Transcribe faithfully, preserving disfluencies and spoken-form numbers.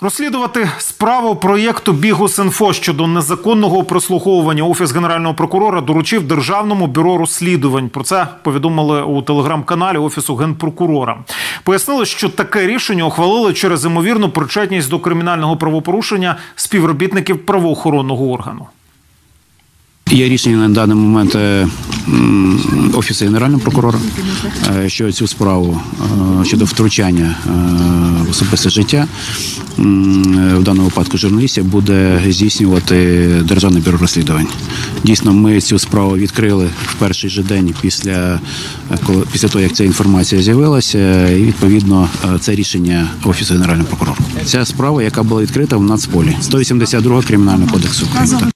Розслідувати справу проєкту «Бігус.Інфо» щодо незаконного прослуховування Офіс Генерального прокурора доручив Державному бюро розслідувань. Про це повідомили у телеграм-каналі Офісу Генпрокурора. Пояснили, що таке рішення ухвалили через ймовірну причетність до кримінального правопорушення співробітників правоохоронного органу. Є рішення на даний момент Офісу Генерального прокурора, що цю справу щодо втручання в особисте життя, в даному випадку журналістів, буде здійснювати Державне бюро розслідувань. Дійсно, ми цю справу відкрили в перший же день після, після того, як ця інформація з'явилася, і, відповідно, це рішення Офісу Генерального прокурора. Ця справа, яка була відкрита в Нацполі, сто вісімдесят другий Кримінального кодексу України.